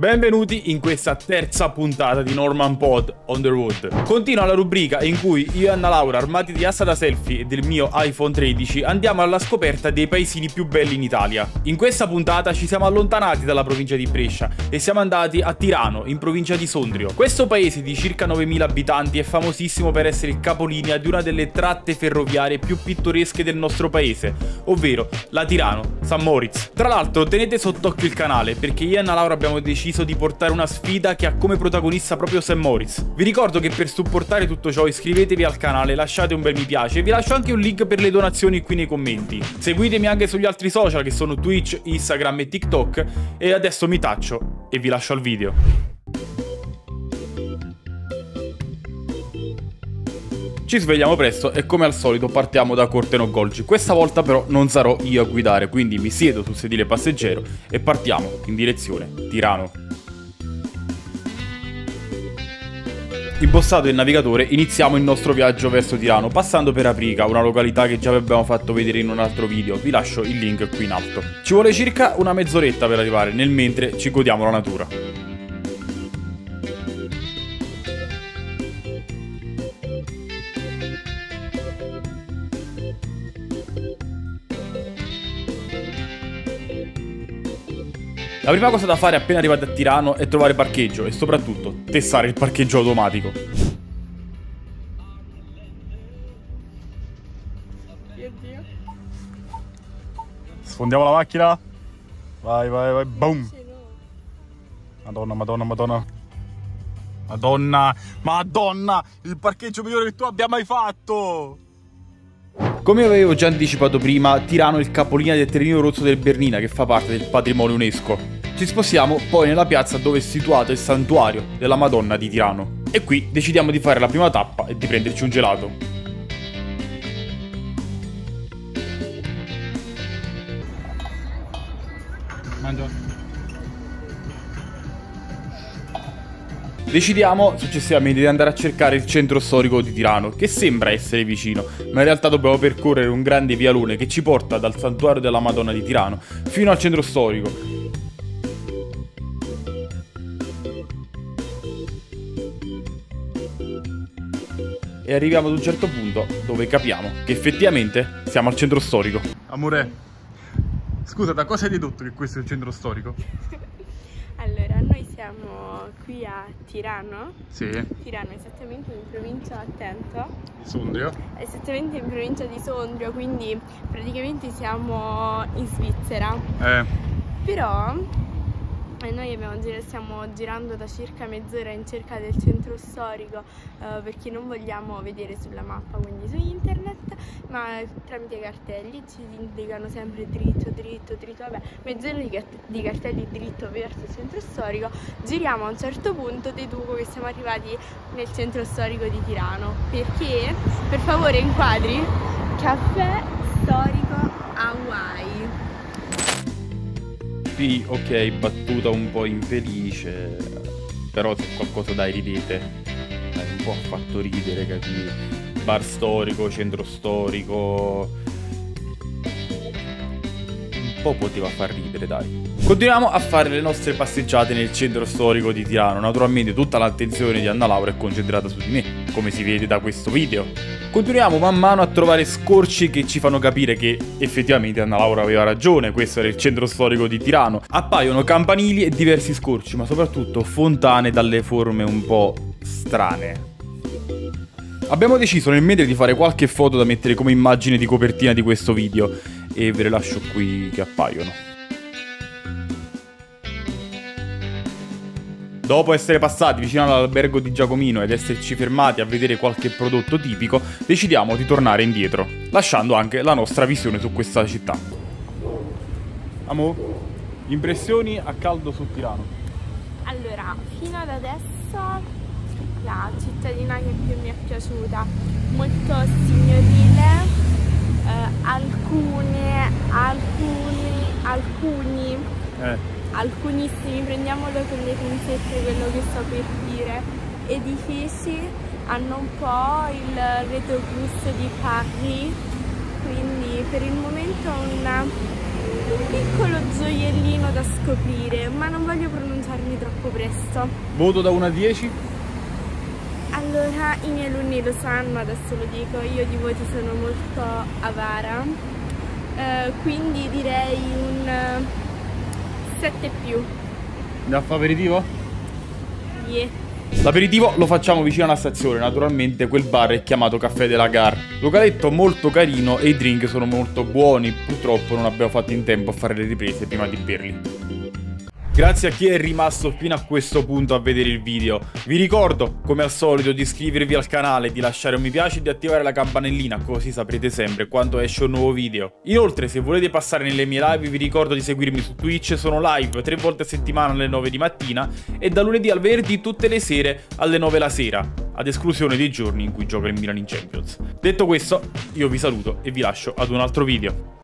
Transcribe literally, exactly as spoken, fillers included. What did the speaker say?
Benvenuti in questa terza puntata di Norman Pod on the Road. Continua la rubrica in cui io e Anna Laura, armati di assa da selfie e del mio iPhone tredici, andiamo alla scoperta dei paesini più belli in Italia. In questa puntata ci siamo allontanati dalla provincia di Brescia e siamo andati a Tirano, in provincia di Sondrio. Questo paese di circa novemila abitanti è famosissimo per essere il capolinea di una delle tratte ferroviarie più pittoresche del nostro paese, ovvero la Tirano-San Moritz. Tra l'altro tenete sott'occhio il canale perché io e Anna Laura abbiamo deciso di portare una sfida che ha come protagonista proprio San Moritz. Vi ricordo che per supportare tutto ciò iscrivetevi al canale, lasciate un bel mi piace e vi lascio anche un link per le donazioni qui nei commenti. Seguitemi anche sugli altri social che sono Twitch, Instagram e TikTok e adesso mi taccio e vi lascio al video. Ci svegliamo presto e come al solito partiamo da Corteno Golgi. Questa volta però non sarò io a guidare, quindi mi siedo sul sedile passeggero e partiamo in direzione Tirano. Impostato il navigatore, iniziamo il nostro viaggio verso Tirano, passando per Aprica, una località che già vi abbiamo fatto vedere in un altro video. Vi lascio il link qui in alto. Ci vuole circa una mezz'oretta per arrivare, nel mentre ci godiamo la natura. La prima cosa da fare appena arrivati a Tirano è trovare parcheggio e soprattutto testare il parcheggio automatico. Sfondiamo la macchina. Vai, vai, vai, boom. Madonna, madonna, madonna. Madonna, madonna, il parcheggio migliore che tu abbia mai fatto. Come avevo già anticipato prima, Tirano è il capolinea del Terreno Rosso del Bernina che fa parte del patrimonio UNESCO. Ci spostiamo poi nella piazza dove è situato il santuario della Madonna di Tirano. E qui decidiamo di fare la prima tappa e di prenderci un gelato. Mangia. Decidiamo successivamente di andare a cercare il centro storico di Tirano, che sembra essere vicino, ma in realtà dobbiamo percorrere un grande vialone che ci porta dal santuario della Madonna di Tirano fino al centro storico. E arriviamo ad un certo punto dove capiamo che effettivamente siamo al centro storico. Amore, scusa, da cosa hai dedotto che questo è il centro storico? Allora, noi siamo qui a Tirano. Sì. Tirano, esattamente in provincia, attento. Sondrio. Esattamente in provincia di Sondrio, quindi praticamente siamo in Svizzera. Eh. Però eh, noi abbiamo gir- stiamo girando da circa mezz'ora in cerca del centro storico eh, perché non vogliamo vedere sulla mappa, quindi su internet, ma tramite cartelli ci indicano sempre dritto, dritto, dritto, vabbè, mezz'ora di, cart- di cartelli dritto verso il centro storico. Giriamo a un certo punto, deduco che siamo arrivati nel centro storico di Tirano, perché, per favore inquadri, caffè storico Hawaii. Sì, ok, battuta un po' infelice, però se qualcosa dai ridete, dai, un po' ha fatto ridere, capì? Bar storico, centro storico, un po' poteva far ridere, dai. Continuiamo a fare le nostre passeggiate nel centro storico di Tirano. Naturalmente tutta l'attenzione di Anna Laura è concentrata su di me, come si vede da questo video. Continuiamo man mano a trovare scorci che ci fanno capire che effettivamente Anna Laura aveva ragione, questo era il centro storico di Tirano. Appaiono campanili e diversi scorci, ma soprattutto fontane dalle forme un po' strane. Abbiamo deciso nel mentre di fare qualche foto da mettere come immagine di copertina di questo video e ve le lascio qui che appaiono. Dopo essere passati vicino all'albergo di Giacomino ed esserci fermati a vedere qualche prodotto tipico, decidiamo di tornare indietro, lasciando anche la nostra visione su questa città. Amo, impressioni a caldo su Tirano? Allora, fino ad adesso la cittadina che più mi è piaciuta, molto signorile, eh, alcune, alcuni, alcuni... Eh. alcunissimi, prendiamolo con le pinzette quello che sto per dire, edifici hanno un po' il retrogusto di Paris, quindi per il momento una un piccolo gioiellino da scoprire, ma non voglio pronunciarmi troppo presto. Voto da uno a dieci? Allora, i miei alunni lo sanno, adesso lo dico, io di voti sono molto avara, eh, quindi direi un sette più. Da fa aperitivo? Yeah. L'aperitivo lo facciamo vicino alla stazione, naturalmente quel bar è chiamato Caffè de la Gare. Localetto molto carino e i drink sono molto buoni, purtroppo non abbiamo fatto in tempo a fare le riprese prima di berli. Grazie a chi è rimasto fino a questo punto a vedere il video. Vi ricordo, come al solito, di iscrivervi al canale, di lasciare un mi piace e di attivare la campanellina, così saprete sempre quando esce un nuovo video. Inoltre, se volete passare nelle mie live, vi ricordo di seguirmi su Twitch, sono live tre volte a settimana alle nove di mattina e da lunedì al venerdì tutte le sere alle nove la sera, ad esclusione dei giorni in cui gioca il Milan in Champions. Detto questo, io vi saluto e vi lascio ad un altro video.